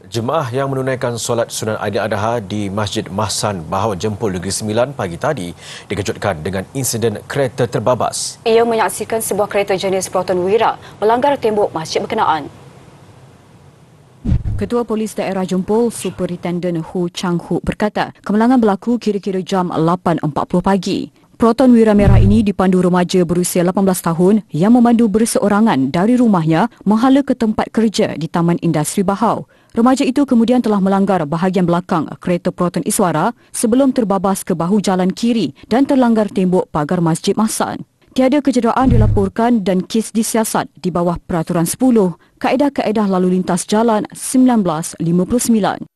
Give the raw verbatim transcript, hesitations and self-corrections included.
Jemaah yang menunaikan solat sunat Aidiladha di Masjid Mahsan Bahawal Jempol Negeri Sembilan pagi tadi dikejutkan dengan insiden kereta terbabas. Ia menyaksikan sebuah kereta jenis Proton Wira melanggar tembok masjid berkenaan. Ketua Polis Daerah Jempol, Superintendent Hu Chang Hu berkata, kemalangan berlaku kira-kira jam lapan empat puluh pagi. Proton Wira merah ini dipandu remaja berusia lapan belas tahun yang memandu berseorangan dari rumahnya menghala ke tempat kerja di Taman Industri Bahau. Remaja itu kemudian telah melanggar bahagian belakang kereta Proton Iswara sebelum terbabas ke bahu jalan kiri dan terlanggar tembok pagar Masjid Mahsan. Tiada kecederaan dilaporkan dan kes disiasat di bawah Peraturan sepuluh Kaedah-Kaedah Lalu Lintas Jalan seribu sembilan ratus lima puluh sembilan.